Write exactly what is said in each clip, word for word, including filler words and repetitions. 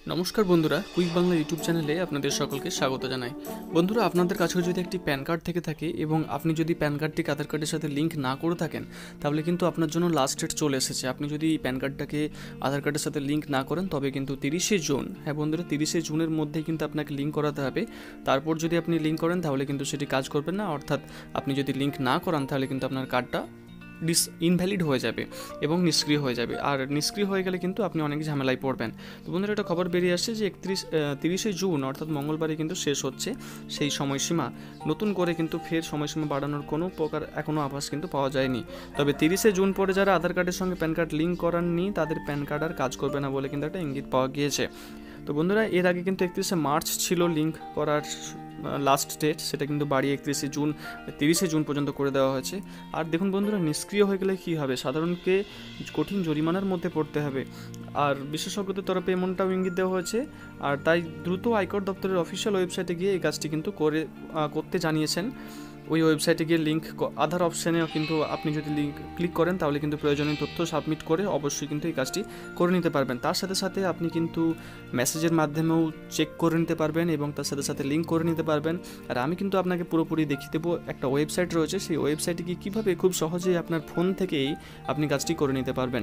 নমস্কার বন্ধুরা, quick Bangla YouTube চ্যানেলে আপনাদের সকলকে স্বাগত জানাই। বন্ধুরা, আপনাদের কাছেও যদি একটি প্যান কার্ড থেকে থাকে এবং আপনি যদি প্যান কার্ডটিকে আধার কার্ডের সাথে লিঙ্ক না করে থাকেন, তাহলে কিন্তু আপনার জন্য লাস্ট ডেট চলে এসেছে। আপনি যদি প্যান কার্ডটাকে আধার কার্ডের সাথে লিঙ্ক না করেন, তবে কিন্তু তিরিশে জুন, হ্যাঁ বন্ধুরা, তিরিশে জুনের মধ্যেই কিন্তু আপনাকে লিঙ্ক করাতে হবে। তারপর যদি আপনি লিঙ্ক করেন তাহলে কিন্তু সেটি কাজ করবে না, অর্থাৎ আপনি যদি লিঙ্ক না করান তাহলে কিন্তু আপনার কার্ডটা ডিস ইনভ্যালিড হয়ে যাবে এবং নিষ্ক্রিয় হয়ে যাবে। আর নিষ্ক্রিয় হয়ে গেলে কিন্তু আপনি অনেক ঝামেলায় পড়বেন। তো বন্ধুরা, একটা খবর বেরিয়ে আসছে যে একত্রিশ তিরিশে জুন অর্থাৎ মঙ্গলবারে কিন্তু শেষ হচ্ছে সেই সময়সীমা। নতুন করে কিন্তু ফের সময়সীমা বাড়ানোর কোনো প্রকার এখনও আভাস কিন্তু পাওয়া যায়নি। তবে তিরিশে জুন পরে যারা আধার কার্ডের সঙ্গে প্যান কার্ড লিঙ্ক করাননি, তাদের প্যান কার্ড আর কাজ করবে না বলে কিন্তু একটা ইঙ্গিত পাওয়া গিয়েছে। তো বন্ধুরা, এর আগে কিন্তু একত্রিশে মার্চ ছিল লিঙ্ক করার লাস্ট ডেট, সেটা কিন্তু বাড়িয়ে একত্রিশে জুন তিরিশে জুন পর্যন্ত করে দেওয়া হয়েছে। আর দেখুন বন্ধুরা, নিষ্ক্রিয় হয়ে গেলে কী হবে? সাধারণকে কঠিন জরিমানার মধ্যে পড়তে হবে। আর বিশেষজ্ঞদের তরফে এমনটাও ইঙ্গিত দেওয়া হয়েছে। আর তাই দ্রুত আয়কর দপ্তরের অফিসিয়াল ওয়েবসাইটে গিয়ে এই কাজটি কিন্তু করে করতে জানিয়েছেন। ওই ওয়েবসাইটে গিয়ে লিঙ্ক আধার অপশানেও কিন্তু আপনি যদি লিঙ্ক ক্লিক করেন তাহলে কিন্তু প্রয়োজনীয় তথ্য সাবমিট করে অবশ্যই কিন্তু এই কাজটি করে নিতে পারবেন। তার সাথে সাথে আপনি কিন্তু মেসেজের মাধ্যমেও চেক করে নিতে পারবেন এবং তার সাথে সাথে লিঙ্ক করে নিতে পারবেন। আর আমি কিন্তু আপনাকে পুরোপুরি দেখিয়ে দেবো, একটা ওয়েবসাইট রয়েছে, সেই ওয়েবসাইটে গিয়ে কীভাবে খুব সহজেই আপনার ফোন থেকেই আপনি কাজটি করে নিতে পারবেন।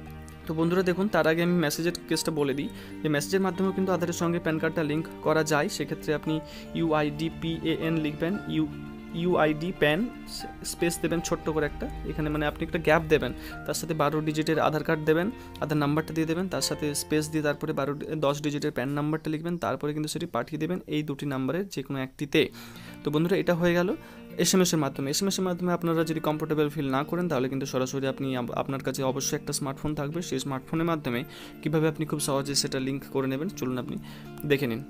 তো বন্ধুরা দেখুন, তার আগে আমি মেসেজের কেসটা বলে দিই যে মেসেজের মাধ্যমেও কিন্তু আধারের সঙ্গে প্যান কার্ডটা লিঙ্ক করা যায়। সেক্ষেত্রে আপনি ইউআইডি পিএএন লিখবেন, ইউ ইউআইডি প্যান স্পেস দেবেন ছোট্ট করে একটা, এখানে মানে আপনি একটা গ্যাপ দেবেন, তার সাথে বারো ডিজিটের আধার কার্ড দেবেন, আধার নাম্বারটা দিয়ে দেবেন, তার সাথে স্পেস দিয়ে তারপরে বারো দশ ডিজিটের প্যান নাম্বারটা লিখবেন, তারপরে কিন্তু সেটি পাঠিয়ে দেবেন এই দুটি নাম্বারের যে কোনো একটিতে। তো বন্ধুরা, এটা হয়ে গেল এস এম এসের মাধ্যমে। এস এম এসের মাধ্যমে আপনারা যদি কমফোর্টেবল ফিল না করেন তাহলে কিন্তু সরাসরি আপনি আপনার কাছে অবশ্যই একটা স্মার্টফোন থাকবে, সেই স্মার্টফোনের মাধ্যমে কীভাবে আপনি খুব সহজে সেটা লিঙ্ক করে নেবেন চলুন আপনি দেখে নিন।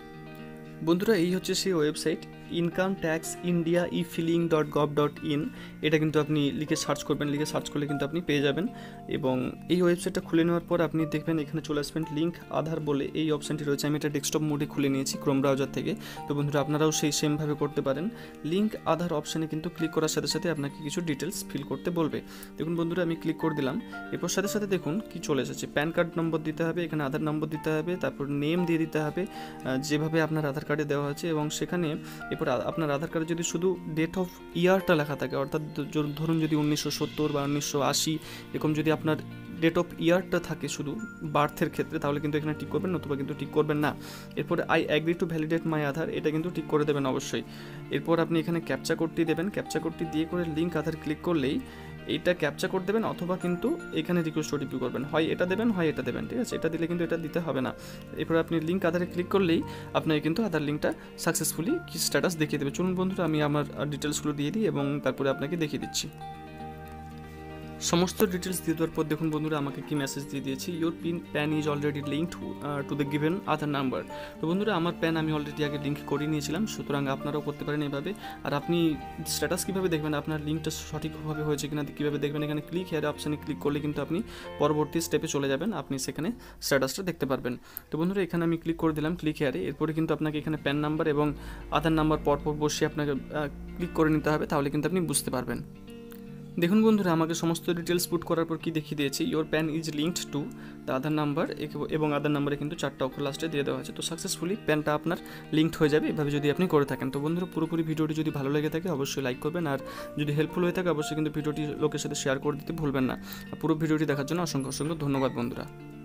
বন্ধুরা, এই হচ্ছে সেই website income tax India e filing dot gov dot in. এটা কিন্তু আপনি লিখে সার্চ করবেন, লিখে সার্চ করলে কিন্তু আপনি পেয়ে যাবেন। এবং এই ওয়েবসাইটটা খুলে নেওয়ার পর আপনি দেখবেন এখানে চলে আসবেন লিঙ্ক আধার বলে এই অপশানটি রয়েছে। আমি এটা ডেস্কটপ মোডে খুলে নিয়েছি ক্রোম ব্রাউজার থেকে। তো বন্ধুরা, আপনারাও সেই সেমভাবে করতে পারেন। লিঙ্ক আধার অপশানে কিন্তু ক্লিক করার সাথে সাথে আপনাকে কিছু ডিটেলস ফিল করতে বলবে। দেখুন বন্ধুরা, আমি ক্লিক করে দিলাম। এরপর সাথে সাথে দেখুন কি চলে এসেছে, প্যান কার্ড নম্বর দিতে হবে, এখানে আধার নম্বর দিতে হবে, তারপর নেম দিয়ে দিতে হবে যেভাবে আপনার আধার কার্ডে দেওয়া আছে। এবং সেখানে এরপর আপনার আধার কার্ডে যদি শুধু ডেট অফ ইয়ারটা লেখা থাকে, অর্থাৎ ধরুন যদি উনিশশো সত্তর বা উনিশশো আশি এরকম যদি আপনার ডেট অফ ইয়ারটা থাকে শুধু বার্থের ক্ষেত্রে, তাহলে কিন্তু এখানে টিক করবেন, নতুবা কিন্তু টিক করবেন না। এরপরে I agree to validate my Aadhaar, এটা কিন্তু টিক করে দেবেন অবশ্যই। এরপর আপনি এখানে ক্যাপচা কোডটি দেবেন, ক্যাপচা কোডটি দিয়ে করে লিঙ্ক আধার ক্লিক করলেই এইটা ক্যাপচা কোড দেবেন, অথবা কিন্তু এখানে রিকোয়েস্ট ওটিপি করবেন, হয় এটা দেবেন হয় এটা দেবেন, ঠিক আছে? এটা দিলে কিন্তু এটা দিতে হবে না। এরপর আপনি লিঙ্ক আধারে ক্লিক করলেই আপনাকে কিন্তু আধার লিঙ্কটা সাকসেসফুলি কি স্ট্যাটাস দেখিয়ে দেবে। চলুন বন্ধুরা, আমি আমার ডিটেলসগুলো দিয়ে দিই এবং তারপরে আপনাকে দেখিয়ে দিচ্ছি। সমস্ত ডিটেলস দিয়ে দেওয়ার পর দেখুন বন্ধুরা, আমাকে কি মেসেজ দিয়ে দিয়েছি, your pin PAN is already linked to the given Aadhaar number. তো বন্ধুরা, আমার প্যান আমি অলরেডি আগে লিঙ্ক করে নিয়েছিলাম, সুতরাং আপনারাও করতে পারেন এভাবে। আর আপনি স্ট্যাটাস কীভাবে দেখবেন, আপনার লিঙ্কটা সঠিকভাবে হয়েছে কিনা কীভাবে দেখবেন, এখানে ক্লিক হেয়ার অপশানে ক্লিক করলে কিন্তু আপনি পরবর্তী স্টেপে চলে যাবেন, আপনি সেখানে স্ট্যাটাসটা দেখতে পারবেন। তো বন্ধুরা, এখানে আমি ক্লিক করে দিলাম ক্লিক হেয়ারে। এরপরে কিন্তু আপনাকে এখানে প্যান নাম্বার এবং আধার নাম্বার পরপর বসিয়ে আপনাকে ক্লিক করে নিতে হবে, তাহলে কিন্তু আপনি বুঝতে পারবেন। দেখুন বন্ধুরা, আমাকে সমস্ত ডিটেলস পুট করার পর কি দেখিয়ে দিয়েছি, your PAN is linked to the Aadhaar number, এবং আধার নাম্বারে কিন্তু চারটা অক্ষর লাস্টে দিয়ে দেওয়া আছে। তো সাকসেসফুলি প্যানটা আপনার লিঙ্কড হয়ে যাবে এভাবে যদি আপনি করে থাকেন। তো বন্ধুরা, পুরোপুরি ভিডিওটি যদি ভালো লেগে থাকে অবশ্যই লাইক করবেন, আর যদি হেল্পফুল হয়ে থাকে অবশ্যই কিন্তু ভিডিওটি লোকের সাথে শেয়ার করে দিতে ভুলবেন না। পুরো ভিডিওটি দেখার জন্য অসংখ্য অসংখ্য ধন্যবাদ বন্ধুরা।